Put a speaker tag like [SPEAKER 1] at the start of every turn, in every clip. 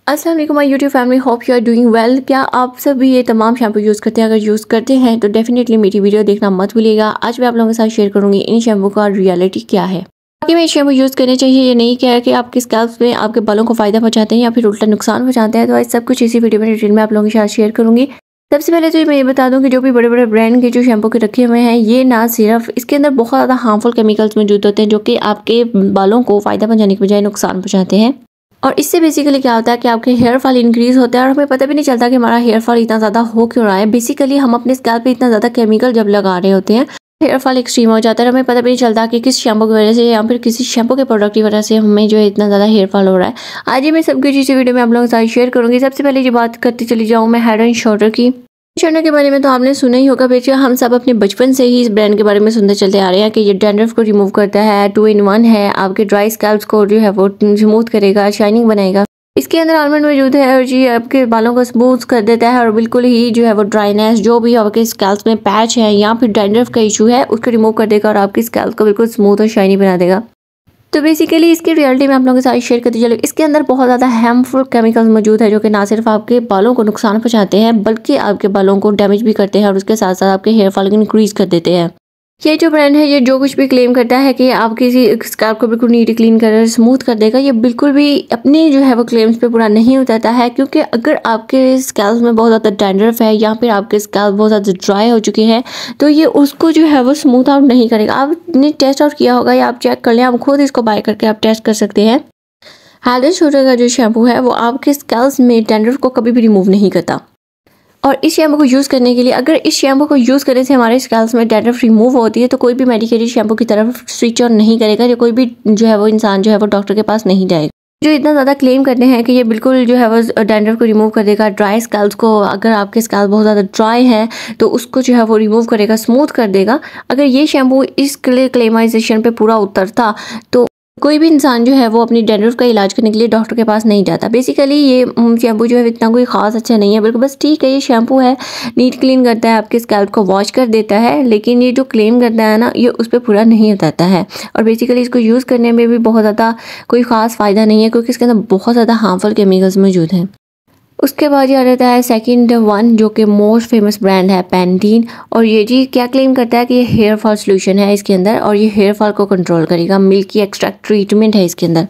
[SPEAKER 1] अस्सलाम वालेकुम my YouTube family, hope you are doing well. क्या आप सब भी ये तमाम शैम्पू यूज़ करते हैं? अगर यूज़ करते हैं तो डेफिनेटली मेरी वीडियो देखना मत भूलिएगा। आज मैं आप लोगों के साथ शेयर करूंगी इन शैम्पू का रियलिटी क्या है, बाकी में शैम्पू यूज़ करने चाहिए या नहीं, क्या है कि आपके स्कैल्प में आपके बालों को फ़ायदा पहुंचाते हैं या फिर उल्टा नुकसान पहुंचाते हैं। तो आज सब कुछ इसी वीडियो में डिटेल में आप लोगों के साथ शेयर करूंगी। सबसे पहले तो मैं ये बता दूं कि जो भी बड़े बड़े ब्रांड के जो शैम्पू के रखे हुए हैं, ये ना सिर्फ इसके अंदर बहुत ज़्यादा हार्मफुल केमिकल्स मौजूद होते हैं जो कि आपके बालों को फ़ायदा पहुंचाने के बजाय नुकसान पहुंचाते हैं। और इससे बेसिकली क्या होता है कि आपके हेयर फॉल इंक्रीज होता है और हमें पता भी नहीं चलता कि हमारा हेयर फॉल इतना ज़्यादा हो क्यों रहा है। बेसिकली हम अपने स्कैल्प पे इतना ज़्यादा केमिकल जब लगा रहे होते हैं, हेयर फॉल एक्सट्रीम हो जाता है और हमें पता भी नहीं चलता कि किस शैम्पू की वजह से या फिर किसी शैम्पू के प्रोडक्ट की वजह से हमें जो है इतना ज़्यादा हेयर फॉल हो रहा है। आज ही मैं सब कुछ इसी वीडियो में आप लोगों के साथ शेयर करूँगी। सबसे पहले जो बात करती चली जाऊँ मैं हेड एंड शोल्डर की। शोल्डर के बारे में तो आपने सुना ही होगा बेचा, हम सब अपने बचपन से ही इस ब्रांड के बारे में सुनते चलते आ रहे हैं कि ये डैंड्रफ को रिमूव करता है, 2 in 1 है, आपके ड्राई स्कैल्प को जो है वो स्मूथ करेगा, शाइनिंग बनाएगा। इसके अंदर आलमंड मौजूद है और जी आपके बालों को स्मूथ कर देता है और बिल्कुल ही जो है वो ड्राइनेस जो भी आपके स्कैल्प में पैच है या फिर डैंड्रफ का इशू है उसको रिमूव कर देगा और आपकी स्कैल्प को बिल्कुल स्मूथ और शाइनी बना देगा। तो बेसिकली इसकी रियलिटी में आप लोगों के साथ शेयर करती चलो। इसके अंदर बहुत ज़्यादा हार्मफुल केमिकल्स मौजूद है जो कि ना सिर्फ आपके बालों को नुकसान पहुंचाते हैं बल्कि आपके बालों को डैमेज भी करते हैं और उसके साथ साथ आपके हेयर फॉल इंक्रीज कर देते हैं। ये जो ब्रांड है ये जो कुछ भी क्लेम करता है कि आप किसी स्कैल्प को बिल्कुल नीट क्लीन कर स्मूथ कर देगा, ये बिल्कुल भी अपने जो है वो क्लेम्स पे पूरा नहीं उतरता है। क्योंकि अगर आपके स्कैल्प में बहुत ज़्यादा डैंड्रफ है या फिर आपके स्कैल्प बहुत ज़्यादा ड्राई हो चुके हैं तो ये उसको जो है वो स्मूथ आउट नहीं करेगा। आपने टेस्ट आउट किया होगा या आप चेक कर लें, आप खुद इसको बाय करके आप टेस्ट कर सकते हैं। हेड एंड शोल्डर का जो शैम्पू है वो आपके स्कैल्प में डैंड्रफ को कभी भी रिमूव नहीं करता। और इस शैम्पू को यूज़ करने के लिए, अगर इस शैम्पू को यूज़ करने से हमारे स्कैल्प में डैंड्रफ रिमूव होती है तो कोई भी मेडिकेटेड शैम्पू की तरफ स्विच ऑन नहीं करेगा या कोई भी जो है वो इंसान जो है वो डॉक्टर के पास नहीं जाएगा। जो इतना ज़्यादा क्लेम करते हैं कि ये बिल्कुल जो है वो डैंड्रफ को रिमूव कर देगा, ड्राई स्कैल्प को, अगर आपके स्कैल्प बहुत ज़्यादा ड्राई है तो उसको जो है वो रिमूव करेगा, स्मूथ कर देगा। अगर ये शैम्पू इस क्लेमाइजेशन पे पूरा उतरता तो कोई भी इंसान जो है वो अपनी डैंड्रफ का इलाज करने के लिए डॉक्टर के पास नहीं जाता। बेसिकली ये शैम्पू जो है इतना कोई ख़ास अच्छा नहीं है, बिल्कुल बस ठीक है, ये शैम्पू है, नीट क्लीन करता है, आपके स्कैल्प को वॉश कर देता है, लेकिन ये जो क्लेम करता है ना ये उस पर पूरा नहीं उतरता है। और बेसिकली इसको यूज़ करने में भी बहुत ज़्यादा कोई ख़ास फ़ायदा नहीं है क्योंकि इसके अंदर बहुत ज़्यादा हार्मफुल केमिकल्स मौजूद हैं। उसके बाद ये आ जाता है सेकंड वन जो कि मोस्ट फेमस ब्रांड है पैंटीन। और ये जी क्या क्लेम करता है कि ये हेयर फॉल सोल्यूशन है इसके अंदर और ये हेयर फॉल को कंट्रोल करेगा, मिल्की एक्सट्रैक्ट ट्रीटमेंट है इसके अंदर।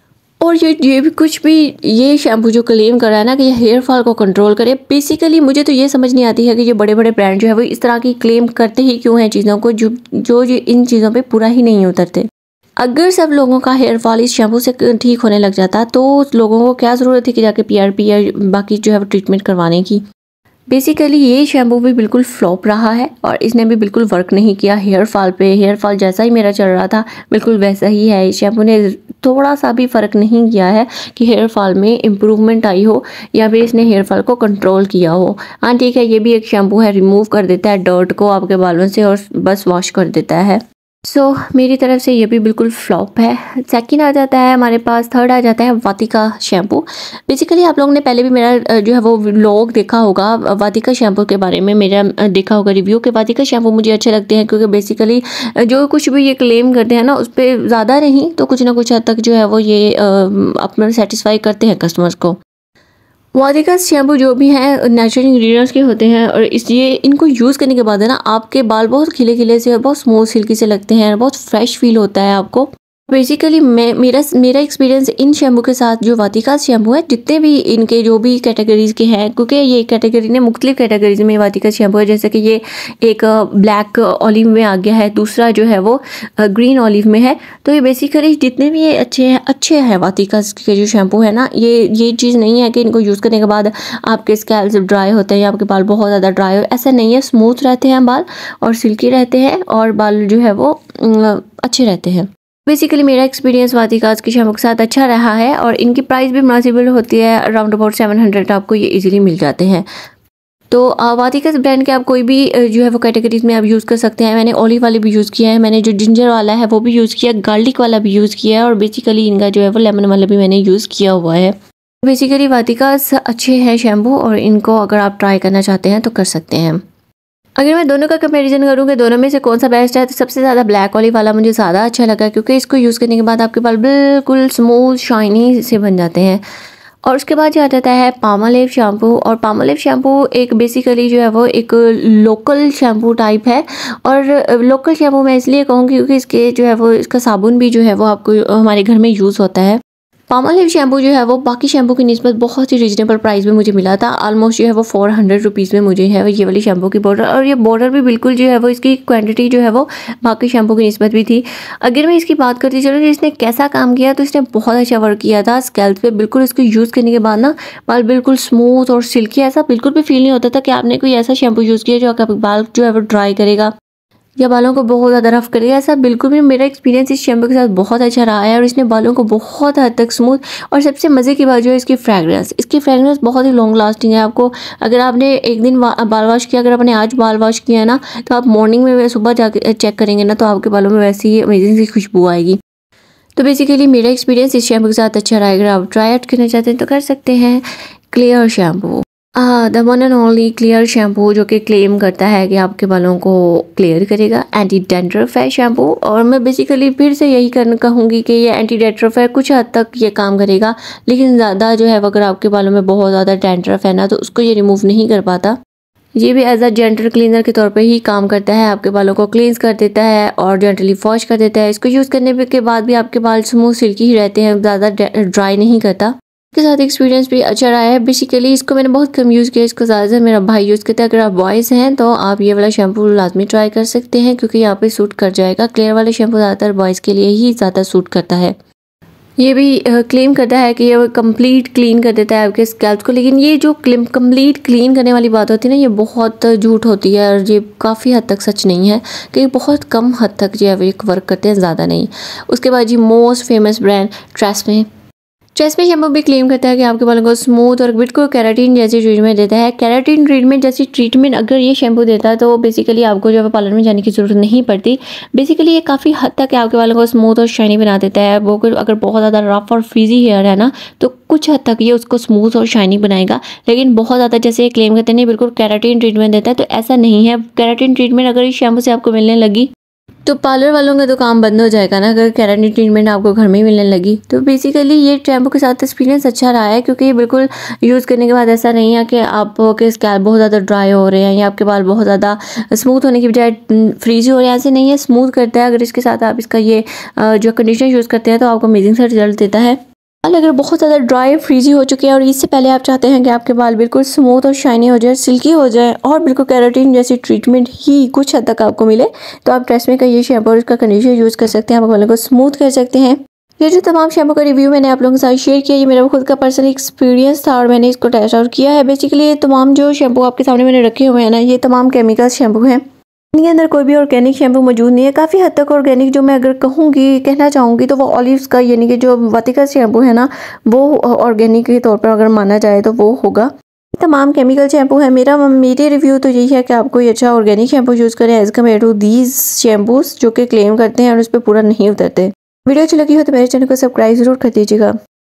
[SPEAKER 1] और ये भी कुछ भी ये शैम्पू जो क्लेम कर रहा है ना कि ये हेयर फॉल को कंट्रोल करे, बेसिकली मुझे तो ये समझ नहीं आती है कि ये बड़े बड़े ब्रांड जो है वो इस तरह की क्लेम करते ही क्यों हैं चीज़ों को जो इन चीज़ों पे पूरा ही नहीं उतरते। अगर सब लोगों का हेयर फॉल इस शैम्पू से ठीक होने लग जाता तो लोगों को क्या ज़रूरत थी कि जाके PRP या बाकी जो है वो ट्रीटमेंट करवाने की। बेसिकली ये शैम्पू भी बिल्कुल फ्लॉप रहा है और इसने भी बिल्कुल वर्क नहीं किया हेयर फॉल पे। हेयर फॉल जैसा ही मेरा चल रहा था बिल्कुल वैसा ही है। इस शैम्पू ने थोड़ा सा भी फ़र्क नहीं किया है कि हेयर फॉल में इम्प्रूवमेंट आई हो या फिर इसने हेयर फॉल को कंट्रोल किया हो। हाँ ठीक है, ये भी एक शैम्पू है, रिमूव कर देता है डर्ट को आपके बालों से और बस वॉश कर देता है। मेरी तरफ से ये भी बिल्कुल फ्लॉप है। सेकंड आ जाता है हमारे पास, थर्ड आ जाता है वाटिका शैम्पू। बेसिकली आप लोगों ने पहले भी मेरा जो है वो व्लॉग देखा होगा वाटिका शैम्पू के बारे में, मेरा देखा होगा रिव्यू के। वाटिका शैम्पू मुझे अच्छे लगते हैं क्योंकि बेसिकली जो कुछ भी ये क्लेम करते हैं ना उस पर ज़्यादा नहीं तो कुछ ना कुछ हद तक जो है वो ये अपना सेटिस्फाई करते हैं कस्टमर्स को। वाटिका शैम्पू जो भी है नेचुरल इंग्रेडिएंट्स के होते हैं और इसलिए इनको यूज़ करने के बाद है ना आपके बाल बहुत खिले खिले से और बहुत स्मूथ सिल्की से लगते हैं, बहुत फ्रेश फील होता है आपको। बेसिकली मेरा एक्सपीरियंस इन शैम्पू के साथ जो वाटिका शैम्पू है, जितने भी इनके जो भी कैटेगरीज के हैं, क्योंकि ये कैटेगरी ने मुख्तलिफ कैटेगरीज में वाटिका शैम्पू है, जैसे कि ये एक ब्लैक ऑलिव में आ गया है, दूसरा जो है वो ग्रीन ऑलिव में है। तो ये बेसिकली जितने भी ये अच्छे हैं वाटिका के जो शैम्पू है ना, ये चीज़ नहीं है कि इनको यूज़ करने के बाद आपके स्कैल्प ड्राई होते हैं या आपके बाल बहुत ज़्यादा ड्राई हो, ऐसा नहीं है। स्मूथ रहते हैं बाल और सिल्की रहते हैं और बाल जो है वो अच्छे रहते हैं। बेसिकली मेरा एक्सपीरियंस वाटिका के शैम्पू के साथ अच्छा रहा है और इनकी प्राइस भी मुनासिबल होती है, अराउंड अबाउट 700 आपको ये इजीली मिल जाते हैं। तो वाटिका ब्रांड के आप कोई भी जो है वो कैटेगरीज में आप यूज़ कर सकते हैं। मैंने ऑलिव वाले भी यूज़ किया है, मैंने जो जिंजर वाला है वो भी यूज़ किया, गार्लिक वाला भी यूज़ किया है और बेसिकली इनका जो है वो लेमन वाला भी मैंने यूज़ किया हुआ है। बेसिकली वाटिका अच्छे हैं शैम्पू और इनको अगर आप ट्राई करना चाहते हैं तो कर सकते हैं। अगर मैं दोनों का कंपैरिजन करूँ कि दोनों में से कौन सा बेस्ट है तो सबसे ज़्यादा ब्लैक ऑलिव वाला मुझे ज़्यादा अच्छा लगा क्योंकि इसको यूज़ करने के बाद आपके बाल बिल्कुल स्मूथ शाइनी से बन जाते हैं। और उसके बाद आ जाता है पामोलिव शैम्पू। और पामोलिव शैम्पू एक बेसिकली जो है वो एक लोकल शैम्पू टाइप है। और लोकल शैम्पू मैं इसलिए कहूँगी क्योंकि इसके जो है वो इसका साबुन भी जो है वो आपको हमारे घर में यूज़ होता है। पामोलिव शैम्पू जो है वो बाकी शैम्पू की निस्बत बहुत ही रीजनेबल प्राइस में मुझे मिला था। ऑलमोस्ट जो है वो 400 रुपीज़ में मुझे है ये वाली शैम्पू की बॉर्डर। और ये बॉर्डर भी बिल्कुल जो है वो इसकी क्वांटिटी जो है वो बाकी शैम्पू की निस्बत भी थी। अगर मैं इसकी बात करती चलो इसने कैसा काम किया, तो इसने बहुत अच्छा वर्क किया था स्कैल्प पे। बिल्कुल इसको यूज़ करने के बाद ना बाल बिल्कुल स्मूथ और सिल्की, ऐसा बिल्कुल भी फील नहीं होता था कि आपने कोई ऐसा शैम्पू यूज़ किया जो आपका बाल जो है वो ड्राई करेगा या बालों को बहुत ज़्यादा रफ करेगा। ऐसा बिल्कुल भी, मेरा एक्सपीरियंस इस शैम्पू के साथ बहुत अच्छा रहा है और इसने बालों को बहुत हद तक स्मूथ। और सबसे मज़े की बात जो है इसकी फ्रैग्रेंस बहुत ही लॉन्ग लास्टिंग है। आपको अगर आपने एक दिन बाल वॉश किया, अगर आपने आज बाल वॉश किया है ना, तो आप मॉर्निंग में सुबह जाके चेक करेंगे ना तो आपके बालों में वैसी ही अमेजिंग सी खुशबू आएगी। तो बेसिकली मेरा एक्सपीरियंस इस शैम्पू के साथ अच्छा रहा। अगर आप ट्राई आउट करना चाहते हैं तो कर सकते हैं। Clear shampoo, the one and only Clear shampoo जो कि क्लेम करता है कि आपके बालों को क्लियर करेगा। एंटी डैंड्रफ है शैम्पू। और मैं बेसिकली फिर से यही कहूँगी कि ये एंटी डैंड्रफ है, कुछ हद तक ये काम करेगा, लेकिन ज़्यादा जो है अगर आपके बालों में बहुत ज़्यादा डैंड्रफ है ना तो उसको ये रिमूव नहीं कर पाता। ये भी एज अ जेंटल क्लीनर के तौर पे ही काम करता है, आपके बालों को क्लींस कर देता है और जेंटली वॉश कर देता है। इसको यूज़ करने के बाद भी आपके बाल स्मूथ सिल्की ही रहते हैं, ज़्यादा ड्राई नहीं करता। के साथ एक्सपीरियंस भी अच्छा रहा है। बेसिकली इसको मैंने बहुत कम यूज़ किया, इसको ज़्यादातर मेरा भाई यूज़ करता है। अगर आप बॉयज़ हैं तो आप ये वाला शैम्पू लाजमी ट्राई कर सकते हैं क्योंकि यहाँ पे सूट कर जाएगा। क्लियर वाला शैम्पू ज़्यादातर बॉयज़ के लिए ही ज़्यादा सूट करता है। ये भी क्लेम करता है कि ये कंप्लीट क्लीन कर देता है आपके स्कैल्प को, लेकिन ये जो कंप्लीट क्लीन करने वाली बात होती है ना, ये बहुत झूठ होती है और ये काफ़ी हद तक सच नहीं है कि बहुत कम हद तक जो है वो वर्क करते हैं, ज़्यादा नहीं। उसके बाद जी most famous brand Tresemme shampoo भी क्लेम करता है कि आपके बालों को स्मूथ और बिल्कुल केराटिन जैसी ट्रीटमेंट देता है। केराटिन ट्रीटमेंट जैसी ट्रीटमेंट अगर ये शैम्पू देता है तो बेसिकली आपको जो है पार्लर में जाने की ज़रूरत नहीं पड़ती। बेसिकली ये काफ़ी हद तक आपके बालों को स्मूथ और शाइनी बना देता है। वो अगर बहुत ज़्यादा रफ और फ्रीजी हेयर है ना तो कुछ हद तक ये उसको स्मूथ और शाइनी बनाएगा, लेकिन बहुत ज़्यादा जैसे ये क्लेम करते हैं बिल्कुल केराटिन ट्रीटमेंट देता है तो ऐसा नहीं है। केराटिन ट्रीटमेंट अगर इस शैम्पू से आपको मिलने लगी तो पार्लर वालों का तो काम बंद हो जाएगा ना, अगर केराटिन ट्रीटमेंट आपको घर में ही मिलने लगी। तो बेसिकली ये शैम्पू के साथ एक्सपीरियंस अच्छा रहा है क्योंकि ये बिल्कुल यूज़ करने के बाद ऐसा नहीं है कि आपके स्कैल्प बहुत ज़्यादा ड्राई हो रहे हैं या आपके बाल बहुत ज़्यादा स्मूथ होने की बजाय फ्रीजी हो रहे हैं, ऐसे नहीं है, स्मूथ करता है। अगर इसके साथ आप इसका ये जो कंडीशनर यूज़ करते हैं तो आपको अमेजिंग सा रिजल्ट देता है। बाल अगर बहुत ज़्यादा ड्राई फ्रीजी हो चुके हैं और इससे पहले आप चाहते हैं कि आपके बाल बिल्कुल स्मूथ और शाइनी हो जाए, सिल्की हो जाए और बिल्कुल केराटिन जैसी ट्रीटमेंट ही कुछ हद तक आपको मिले, तो आप ट्रेस्मे का ये शैम्पू और इसका कंडीशनर यूज़ कर सकते हैं, आप बालों को स्मूथ कर सकते हैं। ये जो तमाम शैम्पू का रिव्यू मैंने आप लोगों के साथ शेयर किया, ये मेरा खुद का पर्सनल एक्सपीरियंस था और मैंने इसको टेस्ट आउट किया है। बेसिकली ये तमाम जो शैम्पू आपके सामने मैंने रखे हुए हैं ना, ये तमाम केमिकल शैम्पू हैं, इनके अंदर कोई भी ऑर्गेनिक शैम्पू मौजूद नहीं है। काफ़ी हद तक ऑर्गेनिक जो मैं अगर कहना चाहूँगी तो वो ऑलिव्स का यानी कि जो वाटिका शैम्पू है ना वो ऑर्गेनिक के तौर पर अगर माना जाए तो वो होगा। तमाम केमिकल शैम्पू है। मेरे रिव्यू तो यही है कि आप कोई अच्छा ऑर्गेनिक शैम्पू यूज़ करें as compare to these shampoos जो कि क्लेम करते हैं और उस पर पूरा नहीं उतरते। वीडियो अच्छी लगी हो तो मेरे चैनल को सब्सक्राइब ज़रूर कर दीजिएगा।